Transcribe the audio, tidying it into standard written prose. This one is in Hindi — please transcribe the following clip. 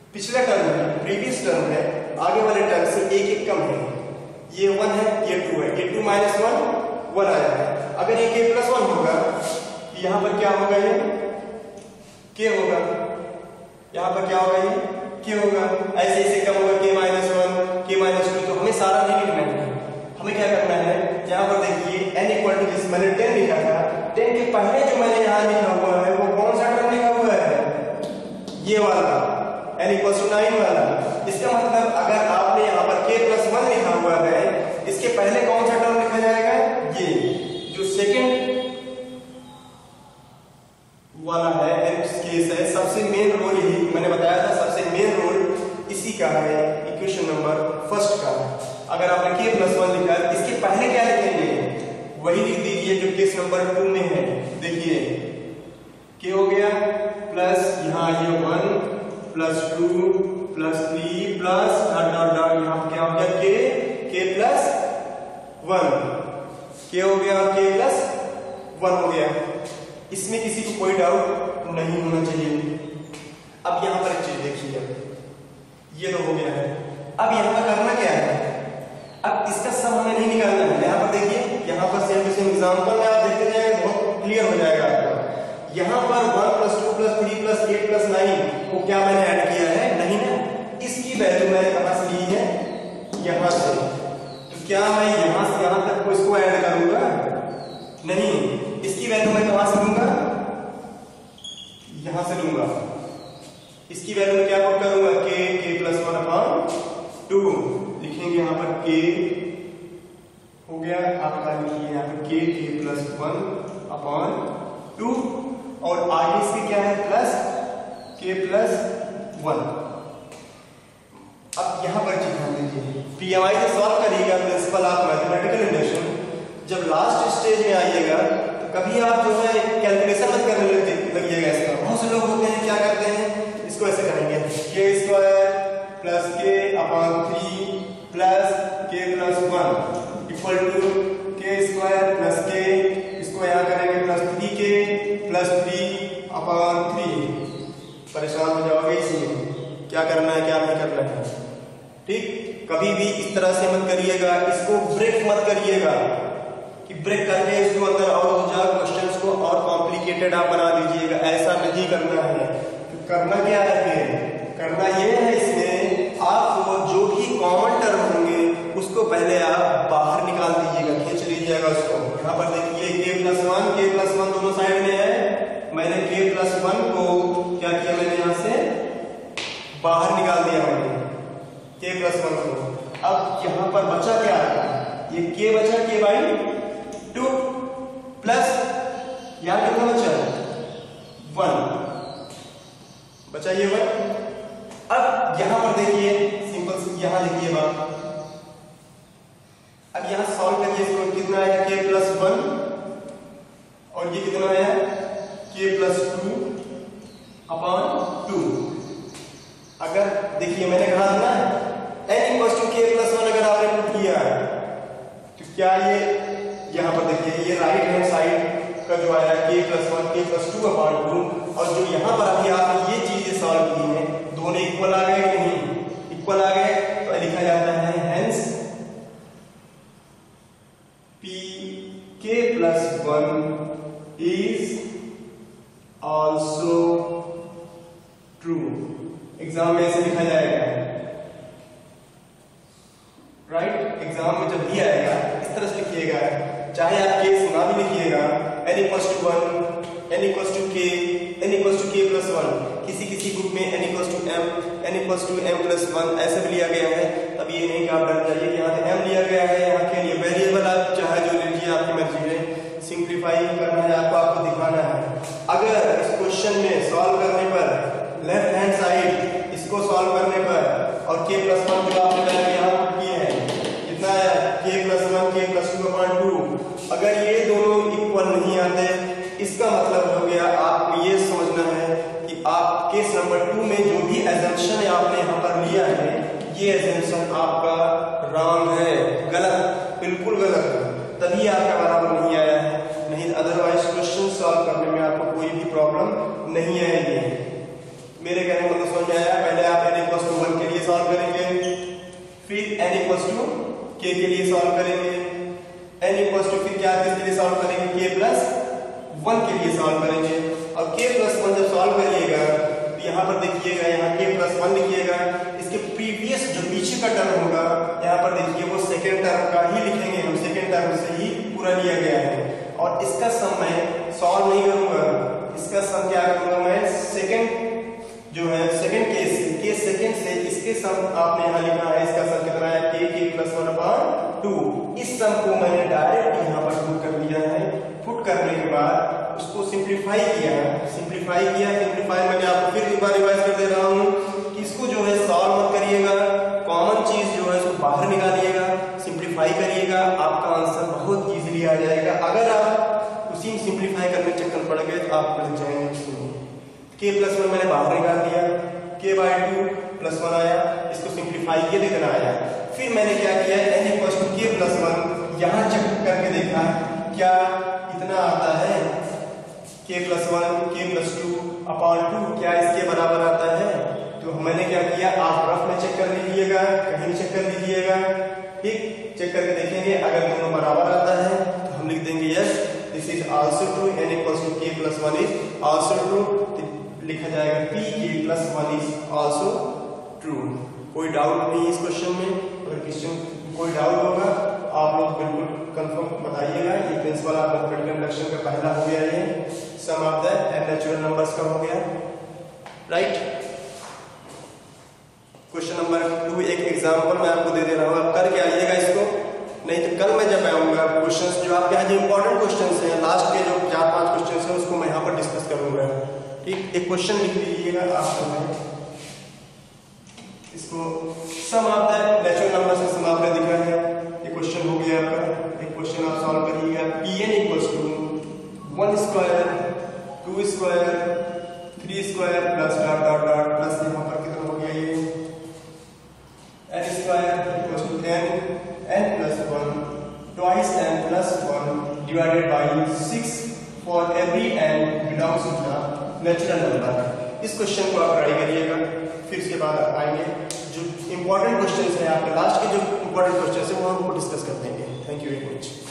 पिछले टर्म में, प्रीवियस टर्म में आगे वाले टर्म से एक एक कम है। ये 1 है, ये 2 है, ये 2 माइनस 1 आया है। अगर ये k प्लस 1 होगा, यहाँ पर क्या होगा, ये k होगा, यहाँ पर क्या होगा, ये k होगा। ऐसे ऐसे कम होगा, k माइनस 1, k माइनस 2। तो हमें सारा नहीं लिखना है, हमें क्या करना है, यहाँ पर देखिए n इक्वल टू, जिस मैंने 10 लिखा था, 10 के पहले जो मैंने यहाँ लिखा हुआ है वो कौन सा टर्म लिखा हुआ है, ये वाला n इक्वल टू 9 वाला। इसका मतलब अगर आपने यहाँ पर k प्लस 1 लिखा हुआ है, इसके पहले कौन सा टर्म लिखा जाएगा, ये जो सेकंड वाला है, केस है। सबसे मेन रोल यही मैंने बताया था, सबसे मेन रोल इसी का है, इक्वेशन नंबर फर्स्ट का। अगर आपने k प्लस 1 लिखा है, इसके पहले क्या लिखेंगे, वही लिख दीजिए जो केस नंबर 2 में है। देखिए k हो गया प्लस यहाँ ये 1 plus 2 plus 3 plus dot dot dot, यहाँ क्या हो गया, k प्लस 1, k हो गया और k प्लस 1 हो गया। इसमें किसी को कोई डाउट नहीं होना चाहिए। अब यहाँ पर एक चीज देखिए, ये तो हो गया है। अब यहाँ पर करना क्या है, अब इसका सम हमें नहीं निकालना है। यहाँ पर देखिए, यहाँ पर सेम टू सेम एग्जांपल में आप देखते जाएंगे, बहुत क्लियर हो जाएगा आपको। यहाँ पर 1 प्लस 2 प्लस 3 प्लस 8 प्लस 9 को क्या मैंने ऐड किया है, नहीं ना, इसकी वैल्यू मैंने कहाँ से ली है, यहाँ से। तो क्या मैं यहाँ से यहाँ तक को इसको ऐड करूंगा, नहीं, इसकी वैल्यू मैं कहां से लूंगा, यहां से लूंगा। इसकी वैल्यू में क्या पुट करूंगा, k प्लस 1 अपॉन 2 लिखेंगे। यहाँ पर k हो गया, आपका लिखिए यहाँ पर k प्लस 1 अपॉन 2 और आगे इसके क्या है, प्लस k प्लस 1। अब यहाँ पर ध्यान दीजिए, PMI से सॉल्व करिएगा प्रिंसिपल ऑफ मैथमेटिकल इंडक्शन। जब लास्ट स्टेज में आइएगा तो कभी आप जो है कैलकुलेशन मत करने लगिएगा इसका। बहुत से लोग होते हैं क्या करते हैं, इसको ऐसे करेंगे, k square plus k upon 3 plus k plus 1 equal to k square plus k, इसको यहाँ करेंगे प्लस 3k प्लस 3 अपॉन 3। परेशान हो जाओगे इसमें, क्या करना है क्या नहीं करना है, ठीक। कभी भी इस तरह से मत करिएगा, इसको ब्रेक मत करिएगा कि ब्रेक करके इसको अंदर और दूसरा क्वेश्चंस को और कॉम्प्लिकेटेड आप बना दीजिएगा, ऐसा नहीं करना है। तो करना क्या है, फिर करना ये है, इसमें आपको जो भी कॉमन टर्म होंगे उसको पहले आप बाहर निकाल दीजिएगा, खींच लीजिएगा उसको। यहाँ पर देखिए k प्लस 1 दोनों साइड में है, मैंने k प्लस 1 को क्या किया, मैंने यहाँ से बाहर निकाल दिया मैंने k प्लस 1 को। अब यहाँ पर बचा क्या, ये k बचा, k बाई 2 प्लस यहाँ कितना बचा, 1 बचा, ये 1। अब यहाँ पर देखिए सिंपल से यहाँ लिखिए बात। अब यहाँ सॉल्व करिए इसको, कितना आया k प्लस 1 और ये कितना आया k प्लस 2 अपॉन 2। अगर देखिए मैंने कहा था ना n equals to k plus 1, अगर आपने पुट किया तो क्या ये यहाँ पर देखिए ये राइट हैंड साइड का जो आया k plus 1 k plus 2 upon 2, और जो यहाँ पर अभी आपने ये चीजें सॉल्व की हैं, दोनों इक्वल आ गए कि नहीं, इक्वल आ गए, तो लिखा जाता है hence p k plus 1 is also true. Exam में ऐसे लिखा जाएगा, राइट। एग्जाम में जब भी आएगा इस तरह से लिखिएगा, चाहे आप k सुना भी लिखिएगा, n equals to 1, n equals to k, n equals to k plus 1, किसी बुक में n equals to m, n equals to m plus 1 ऐसे भी लिया गया है। अब ये नहीं कि आप डर जाइए कि यहाँ से m लिया गया है, यहाँ के लिए वेरिएबल आप चाहे जो लीजिए, आपकी मर्जी है। सिंप्लीफाई करना है आपको दिखाना है। अगर इस क्वेश्चन में सॉल्व करने पर लेफ्ट हैंड साइड इसको सॉल्व करने पर और k प्लस 1 जो आपने पहले यहाँ किए हैं, कितना है k plus 1 k plus 2 upon 2, अगर ये दोनों इक्वल नहीं आते, इसका मतलब हो गया आपको ये समझना है कि आप केस नंबर 2 में जो भी एजम्पशन आपने यहाँ पर लिया है, ये एजम्पशन आपका रॉन्ग है, गलत, बिल्कुल गलत, तभी आपका बराबर नहीं आया है। नहीं अदरवाइज क्वेश्चन सॉल्व करने में आपको कोई भी प्रॉब्लम नहीं आएगी। मेरे कहने का मतलब समझ में आया। पहले आप के लिए सॉल्व करेंगे, n इक्वल्स टू फिर क्या किसके लिए सॉल्व करेंगे, k प्लस 1 के लिए सॉल्व करेंगे। और k प्लस 1 जब सॉल्व करिएगा तो यहाँ पर देखिएगा, यहाँ k प्लस 1 लिखिएगा, इसके प्रीवियस जो पीछे का टर्म होगा यहाँ पर देखिए वो सेकेंड टर्म का ही लिखेंगे हम, सेकेंड टर्म से ही पूरा लिया गया है। और इसका सम मैं सॉल्व नहीं करूंगा, इसका सम क्या करूंगा मैं, सेकेंड जो है सेकेंड केस सेकेंड से इसके सम आपने यहाँ लिखा है, इसका सम कितना है, k प्लस 1/2। इस सम को मैंने डायरेक्ट यहाँ पर पुट कर दिया है। पुट करने के बाद उसको सिंप्लीफाई किया सिंप्लीफाई मैंने आपको फिर एक बार रिवाइज कर दे रहा हूँ कि इसको जो है सॉल्व मत करिएगा, कॉमन चीज जो है उसको बाहर निकालिएगा, सिंप्लीफाई करिएगा, आपका आंसर बहुत इजीली आ जाएगा। अगर आप उसी में सिंप्लीफाई करने चक्कर पड़ गए तो आप पड़ जाएंगे। k प्लस 1 मैंने बाहर निकाल दिया, k/2 प्लस 1 आया, इसको सिंप्लीफाई किया तो इतना आया। फिर मैंने क्या किया, n equals to k plus 1 यहाँ चेक करके देखा क्या इतना आता है, k प्लस 1 k प्लस 2/2 क्या इसके बराबर आता है। तो मैंने क्या किया, आप रफ में चेक कर लीजिएगा, कहीं चेक कर लीजिएगा, ठीक, चेक करके देखेंगे। अगर दोनों बराबर आता है तो हम लिख देंगे yes this is also true, n equals to k plus 1 is also true, लिखा जाएगा p k plus 1 is also true. कोई डाउट नहीं इस क्वेश्चन में, अगर क्वेश्चन कोई डाउट होगा आप लोग बिल्कुल कंफर्म बताइएगा। ये प्रिंसिपल ऑफ मैथमेटिकल इंडक्शन का पहला हो गया, ये sum of the natural numbers का हो गया, राइट। क्वेश्चन नंबर 2 एक एग्जांपल मैं आपको दे दे रहा हूँ, आप करके आइएगा इसको, नहीं तो कल मैं जब आऊंगा क्वेश्चंस जो आपके यहाँ जो इंपॉर्टेंट क्वेश्चंस हैं, लास्ट के जो 4-5 क्वेश्चंस हैं उसको मैं यहाँ पर डिस्कस करूंगा, ठीक। एक क्वेश्चन लिख लीजिएगा आप, इसको sum of the natural number से सम ऑफ दिखा है, ये क्वेश्चन हो गया आपका। एक क्वेश्चन आप सॉल्व करिएगा, pn equals to 1 square 2 square 3 square plus dot dot dot plus यहाँ पर कितना हो गया, ये n square equals to n plus 1 twice n plus 1 divided by 6 for every n belongs to the natural number. इस क्वेश्चन को आप ट्राई करिएगा, फिर उसके बाद आएंगे जो इंपॉर्टेंट क्वेश्चंस हैं आपके, लास्ट के जो इंपॉर्टेंट क्वेश्चंस हैं वो हम डिस्कस कर देंगे। Thank you very much.